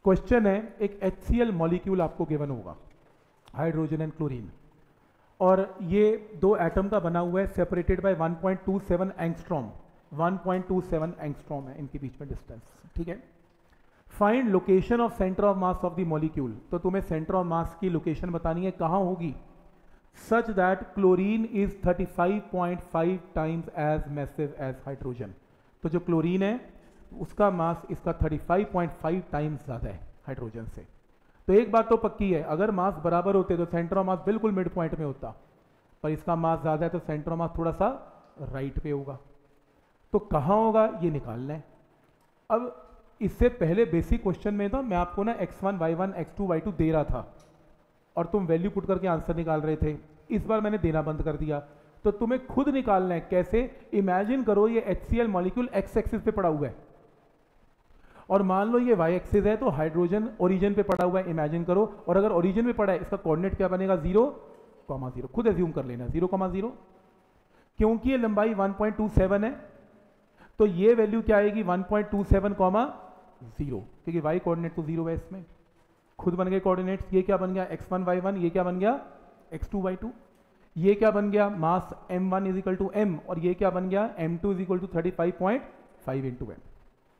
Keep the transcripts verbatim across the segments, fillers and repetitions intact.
Question है, एक H C L molecule आपको गिवन होगा, हाइड्रोजन एंड क्लोरीन, और ये दो एटम का बना हुआ है, separated by one point two seven angstrom, one point two seven angstrom है इनके बीच में डिस्टेंस, ठीक है। Find location of centre of mass of the molecule, तो तुम्हें सेंटर ऑफ मास की लोकेशन बतानी है, कहाँ होगी, such that chlorine is thirty five point five times as massive as hydrogen. तो जो क्लोरीन है उसका मास इसका thirty five point five times ज़्यादा है हाइड्रोजन से। तो एक बात तो पक्की है, अगर मास बराबर होते तो सेंटर ऑफ मास बिल्कुल मिड पॉइंट में होता, पर इसका मास ज़्यादा है तो सेंटर ऑफ मास थोड़ा सा राइट पे होगा। तो कहाँ होगा ये निकालना है। अब इससे पहले बेसिक क्वेश्चन में था, मैं आपको ना x one y one x two y two दे रहा था और तुम वैल्यू पुट करके आंसर निकाल रहे थे। इस बार मैंने देना बंद कर दिया, तो तुम्हें खुद निकालना है कैसे। इमेजिन करो ये H C L molecule x axis पे पड़ा हुआ है और मान लो ये वाई एक्सिस है, तो हाइड्रोजन ओरिजिन पे पड़ा हुआ है, इमेजिन करो। और अगर ओरिजिन पे पड़ा है, इसका कोऑर्डिनेट क्या बनेगा, जीरो कॉमा जीरो। खुद एज्यूम कर लेना जीरो कॉमा जीरो, क्योंकि ये लंबाई वन पॉइंट टू सेवन है तो ये वैल्यू क्या आएगी, one point two seven comma zero, क्योंकि वाई कोऑर्डिनेट तो जीरो है इसमें। खुद बन गए कोऑर्डिनेट्स, ये क्या बन गया एक्स वन वाई वन, ये क्या बन गया एक्स टू वाई टू, ये क्या बन गया mass m one is equal to m, और ये क्या बन गया m two is equal to thirty five point five into m.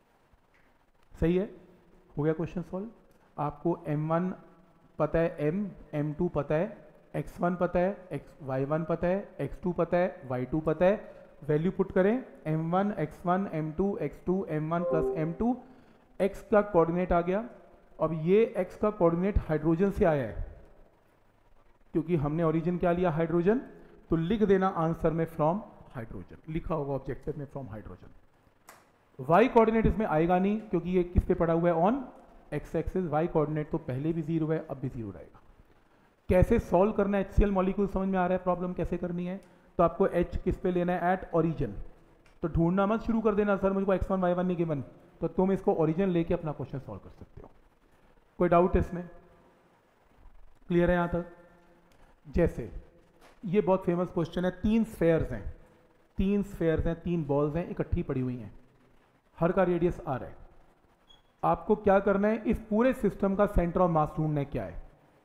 सही है, हो गया क्वेश्चन सॉल्व। आपको एम वन पता है, एम एम टू पता है, एक्स वन पता है, एक्स वाई वन पता है, एक्स टू पता है, वाई टू पता है। वैल्यू पुट करें, m one x one m two x two m one plus m two, x का कोऑर्डिनेट आ गया। अब ये एक्स का कोऑर्डिनेट हाइड्रोजन से आया है, क्योंकि हमने ओरिजिन क्या लिया हाइड्रोजन, तो लिख देना आंसर में फ्रॉम हाइड्रोजन, लिखा होगा ऑब्जेक्टिव में फ्रॉम हाइड्रोजन। वाई कोऑर्डिनेट इसमें आएगा नहीं, क्योंकि ये किस पे पड़ा हुआ है, on x axis. Y coordinate तो पहले भी जीरो है, अब भी जीरो रहेगा। कैसे सॉल्व करना है एच सी एल मॉलिक्यूल, समझ में आ रहा है प्रॉब्लम कैसे करनी है। तो आपको एच किस पे लेना है, एट ओरिजिन। तो ढूंढना मत शुरू कर देना, सर मुझको एक्स वन वाई वन नहीं गिवन, तो तुम इसको ओरिजिन लेके अपना क्वेश्चन सॉल्व कर सकते हो। कोई डाउट इसमें, क्लियर है यहां तक। जैसे ये बहुत फेमस क्वेश्चन है, तीन स्फेयर्स हैं, तीन स्फेयर्स हैं, तीन बॉल्स हैं, इकट्ठी पड़ी हुई हैं, हर का रेडियस आर है। आपको क्या करना है, इस पूरे सिस्टम का सेंटर ऑफ मास ढूंढना है क्या है।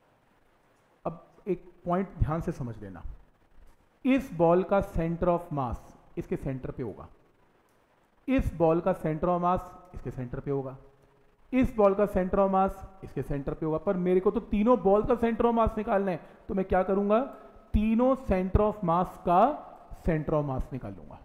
अब एक पॉइंट ध्यान से समझ लेना, इस बॉल का सेंटर ऑफ मास इसके सेंटर पे होगा, इस बॉल का सेंटर ऑफ मास इसके सेंटर पे होगा, इस बॉल का सेंटर ऑफ मास इसके सेंटर पे होगा। पर मेरे को तो तीनों बॉल का सेंटर ऑफ मास निकालना है, तो मैं क्या करूंगा, तीनों सेंटर ऑफ मास का सेंटर ऑफ मास निकाल लूंगा।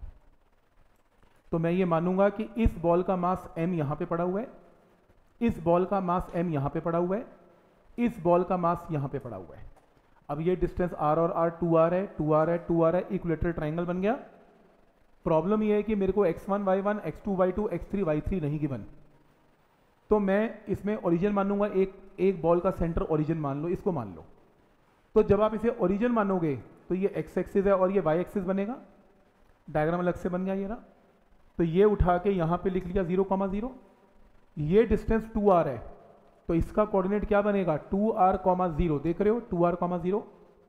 तो मैं ये मानूंगा कि इस बॉल का मास m यहां पे पड़ा हुआ है, इस बॉल का मास m यहां पे पड़ा हुआ है, इस बॉल का मास यहां पे पड़ा हुआ है। अब ये डिस्टेंस r और r टू आर है, टू आर है, टू आर है, इक्विलेटरल ट्रायंगल बन गया। प्रॉब्लम ये है कि मेरे को x one y one x two y two x three y three नहीं गिवन, तो मैं इसमें ओरिजिन मानूंगा, एक एक बॉल का सेंटर ओरिजिन मान लो, इसको मान लो। तो जब आप इसे ओरिजिन मानोगे तो ये एक्स एक्सिस है और ये वाई एक्सिस बनेगा, डायग्राम अलग से बन गया ये रहा। तो ये उठा के यहां पे लिख लिया जीरो कॉमा जीरो, ये डिस्टेंस टू आर है, तो इसका कोऑर्डिनेट क्या बनेगा, टू आर कॉमा जीरो, देख रहे हो टू आर कॉमा जीरो।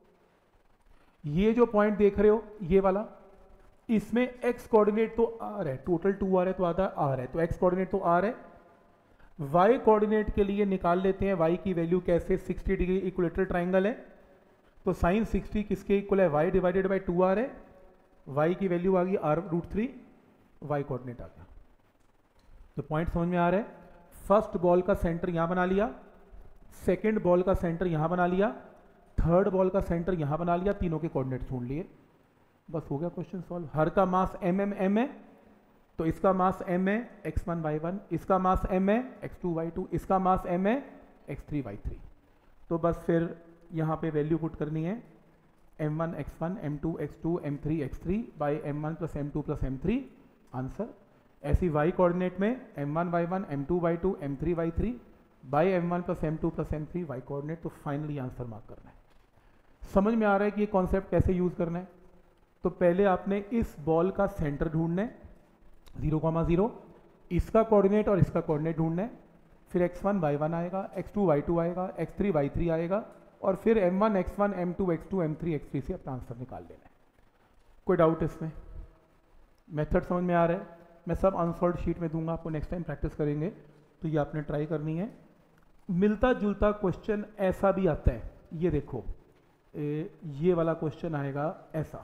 ये जो पॉइंट देख रहे हो ये वाला, इसमें एक्स कोऑर्डिनेट तो आर है, टोटल टू आर है तो आधा आर है, तो एक्स कोऑर्डिनेट तो आर है। वाई कोऑर्डिनेट के लिए निकाल लेते हैं वाई की वैल्यू कैसे, सिक्सटी डिग्री इक्विलेटरल ट्रायंगल है, तो साइन सिक्सटी किसके इक्वल है, y divided by two r है। वाई की वैल्यू आ गई r root three, y coordinate आ गया। तो पॉइंट समझ में आ रहा है, फर्स्ट बॉल का सेंटर यहां बना लिया, सेकंड बॉल का सेंटर यहां बना लिया, थर्ड बॉल का सेंटर यहां बना लिया, तीनों के कोऑर्डिनेट ढूंढ लिए, बस हो गया क्वेश्चन सॉल्व। हर का मास एम एम एम है, तो इसका मास एम है एक्स वन वाई वन, इसका मास एम है एक्स टू वाई टू, इसका मास एम है एक्स थ्री वाई थ्री। तो बस फिर यहाँ पे वैल्यू पुट करनी है, m one x one, m two x two, m three x three by m one plus m two plus m three, answer. ऐसी वाई कोऑर्डिनेट में m one y one, m two y to, m three y three by m one plus m two plus m three y coordinate, तो finally answer mark करना है। समझ में आ रहा है कि ये कॉन्सेप्ट कैसे यूज करना है। तो पहले आपने इस बॉल का सेंटर ढूंढना है, जीरो कॉमा जीरो, इसका कोऑर्डिनेट और इसका कोऑर्डिनेट ढूंढना है, फिर एक्स वन वाई वन आएगा, एक्स टू वाई टू आएगा, एक्स थ्री वाई थ्री आएगा, और फिर m one x one, m two x two, m three x three से अपना आंसर निकाल लेना है। कोई डाउट इसमें, मेथड समझ में आ रहा है। मैं सब अनसॉल्व शीट में दूंगा आपको, नेक्स्ट टाइम प्रैक्टिस करेंगे तो ये आपने ट्राई करनी है। मिलता जुलता क्वेश्चन ऐसा भी आता है, ये देखो ए, ये वाला क्वेश्चन आएगा ऐसा,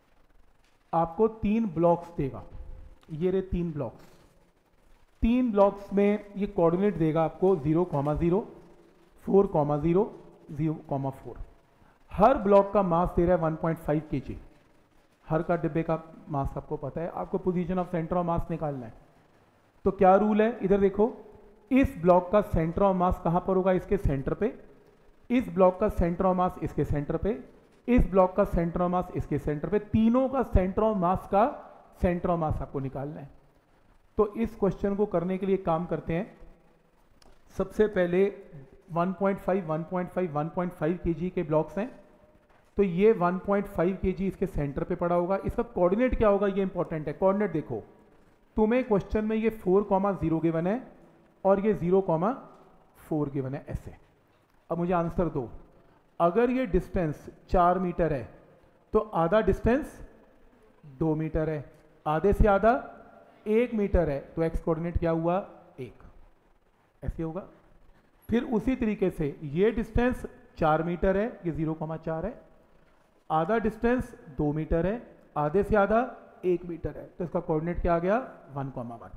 आपको तीन ब्लॉक्स देगा, ये रहे तीन ब्लॉक्स, तीन ब्लॉक्स में ये कोऑर्डिनेट देगा आपको zero comma zero, four comma zero, zero comma four. हर ब्लॉक का मास दे रहा है वन पॉइंट फाइव केजी, हर का डिब्बे का मास आपको पता है, आपको position of centre of mass निकालना है। तो क्या रूल है, इधर देखो, इस ब्लॉक का सेंटर ऑफ मास कहां पर होगा, इसके सेंटर पे, इस ब्लॉक का सेंटर ऑफ मास इसके सेंटर पे, इस ब्लॉक का सेंटर ऑफ मास इसके सेंटर पे, तीनों का सेंटर ऑफ मास का सेंटर ऑफ मास आपको निकालना है। तो इस क्वेश्चन को करने के लिए काम करते हैं, सबसे पहले one point five, one point five, one point five KG के ब्लॉक्स हैं, तो ये वन पॉइंट फाइव केजी इसके सेंटर पे पड़ा होगा। इसका कोऑर्डिनेट क्या होगा, ये इंपॉर्टेंट है। कोऑर्डिनेट देखो, तुम्हें क्वेश्चन में ये फोर कॉमा जीरो गिवन है और ये जीरो कॉमा फोर गिवन है ऐसे। अब मुझे आंसर दो, अगर ये डिस्टेंस चार मीटर है तो आधा डिस्टेंस दो मीटर है, आधे से आधा एक मीटर है, तो एक्स कोऑर्डिनेट क्या हुआ, एक, ऐसे होगा। फिर उसी तरीके से ये डिस्टेंस चार मीटर है, ये जीरो कॉमा चार है, आधा डिस्टेंस दो मीटर है, आधे से आधा एक मीटर है, तो इसका कोऑर्डिनेट क्या आ गया, वन कॉमा वन।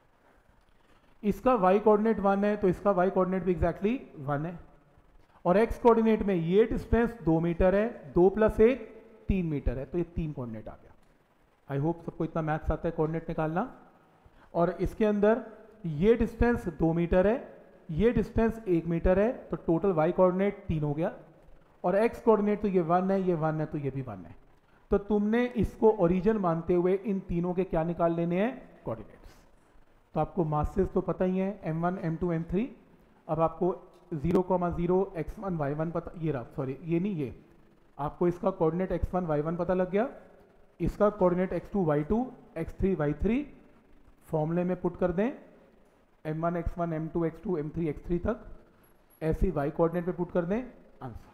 इसका वाई कोऑर्डिनेट वन है तो इसका वाई कोऑर्डिनेट भी एग्जैक्टली वन है, और एक्स कोऑर्डिनेट में ये डिस्टेंस दो मीटर है, दो प्लस एक तीन मीटर है, तो ये तीन कोऑर्डिनेट आ गया। आई होप सबको इतना मैथ्स आता है कोऑर्डिनेट निकालना। और इसके अंदर ये डिस्टेंस दो मीटर है, ये डिस्टेंस एक मीटर है, तो टोटल वाई कोऑर्डिनेट तीन हो गया, और एक्स कोऑर्डिनेट तो ये वन है, ये वन है, तो ये भी वन है। तो तुमने इसको ओरिजिन मानते हुए इन तीनों के क्या निकाल लेने हैं, कोऑर्डिनेट्स। तो आपको मासेस तो पता ही है, m one, m two, m three. अब आपको zero comma zero, x one, y one पता, ये रहा, सॉरी ये नहीं, ये आपको इसका coordinate x one, y one पता लग गया, इसका coordinate x two, y two, x three, y three फॉर्मूले में पुट कर दें, m one x one, m two x two, m three x three तक, ऐसे वाई कोऑर्डिनेट पे पुट कर दें, आंसर।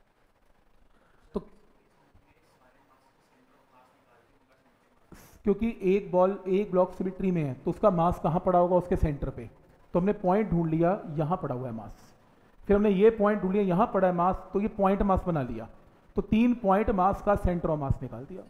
तो क्योंकि एक बॉल एक ब्लॉक सिमेट्री में है तो उसका मास कहां पड़ा होगा, उसके सेंटर पे, तो हमने पॉइंट ढूंढ लिया, यहां पड़ा हुआ है मास, फिर हमने ये पॉइंट ढूंढ लिया, यहां पड़ा है मास, तो ये पॉइंट मास बना लिया, तो तीन पॉइंट मास का सेंटर ऑफ मास निकाल दिया।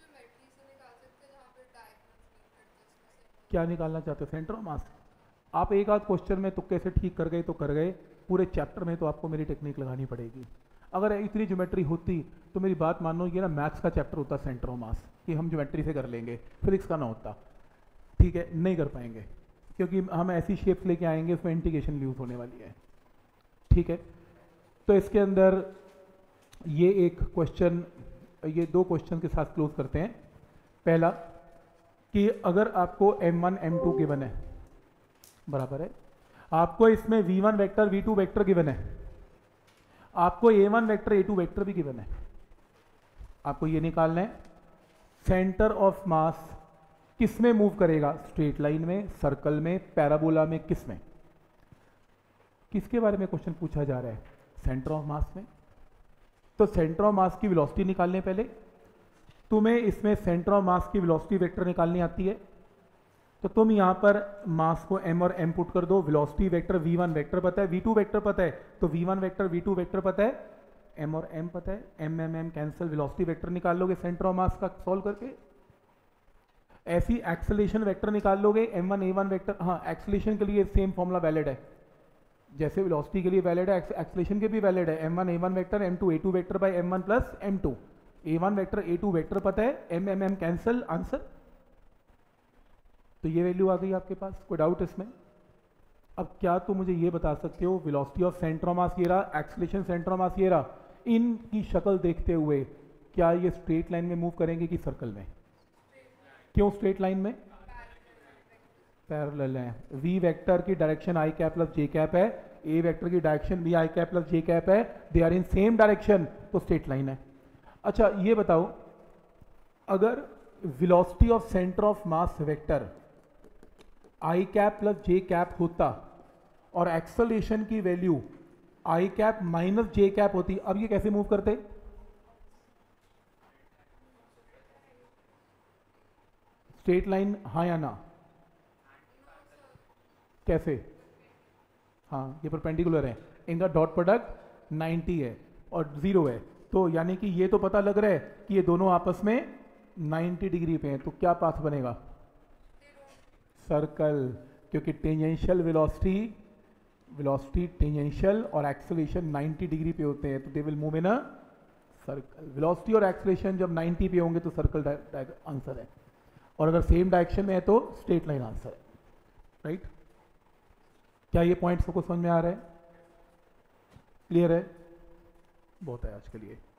क्या निकालना चाहते हो, सेंटर ऑफ मास। आप एक आध क्वेश्चन में तुक्के से ठीक कर गए तो कर गए, पूरे चैप्टर में तो आपको मेरी टेक्निक लगानी पड़ेगी। अगर इतनी ज्योमेट्री होती तो मेरी बात मानो, ये ना मैथ्स का चैप्टर होता सेंटर ऑफ मास, कि हम ज्योमेट्री से कर लेंगे, फिजिक्स का ना होता, ठीक है, नहीं कर पाएंगे, क्योंकि हम ऐसी शेप्स लेके आएंगे उसमें इंटीग्रेशन यूज होने वाली है, ठीक है। तो इसके अंदर ये एक क्वेश्चन, ये दो क्वेश्चन के साथ क्लोज करते हैं। पहला कि अगर आपको m one m two given है, बराबर है, आपको इसमें v one vector v two vector given है, आपको a one vector a two vector भी गिवन है, आपको ये निकालना है सेंटर ऑफ मास किस में मूव करेगा, स्ट्रेट लाइन में, सर्कल में, पैराबोला में, किस में, किसके बारे में क्वेश्चन पूछा जा रहा है, सेंटर ऑफ मास में। तो सेंटर ऑफ मास की वेलोसिटी निकालने, पहले तुम्हें इसमें सेंटर ऑफ मास की वेलोसिटी वेक्टर निकालनी आती है, तो तुम यहां पर मास को m और m पुट कर दो, velocity vector v one vector पता है, वी टू वेक्टर पता है, तो v one vector v two vector पता है, m और m पता है, m m m cancel, velocity vector निकाल लोगे सेंटर ऑफ मास का सॉल्व करके। ऐसी एक्सेलरेशन वेक्टर निकाल लोगे, m one a one vector, हाँ एक्सेलरेशन के लिए सेम फॉर्मूला वैलिड है, जैसे वेलोसिटी के लिए वैलिड है एक्सेलरेशन के भी वैलिड है, m one a one vector m two a two vector by m one plus m two, a one vector a two vector पता है, m m m cancel, answer. तो ये वैल्यू आ गई आपके पास, कोई डाउट इसमें। अब क्या तुम मुझे ये बता सकते हो, velocity of centre of mass ये रहा, एक्सेलरेशन सेंटर ऑफ मास ये रहा, इनकी शक्ल देखते हुए क्या ये स्ट्रेट लाइन में मूव करेंगे कि सर्कल में, क्यों स्ट्रेट लाइन में, पैरेलल है, वी वेक्टर की direction i cap plus j cap है, ए वेक्टर की डायरेक्शन भी i cap plus j cap है, they are in same direction, तो स्ट्रेट लाइन है। अच्छा ये बताओ, अगर velocity of centre of mass vector i cap plus j cap होता और एक्सेलरेशन की value i cap minus j cap होती, अब ये कैसे मूव करते, स्ट्रेट लाइन, हाँ या ना, कैसे, हाँ ये परपेंडिकुलर है, इनका डॉट प्रोडक्ट नाइन्टी है और ज़ीरो है, तो यानी कि ये तो पता लग रहा है कि ये दोनों आपस में नाइन्टी डिग्री पे हैं, तो क्या पाथ बनेगा? सर्कल, क्योंकि टेंजेंशियल वेलोसिटी वेलोसिटी टेंजेंशियल और एक्सेलरेशन नाइन्टी डिग्री पे होते हैं, तो they will move in a circle. Velocity और एक्सेलरेशन जब नाइन्टी पे होंगे तो सर्कल आंसर है, और अगर सेम डायरेक्शन में है तो स्ट्रेट लाइन आंसर है, राइट? क्या ये पॉइंट्स को समझ में आ रहा है? क्लियर है? बहुत है आज के लिए।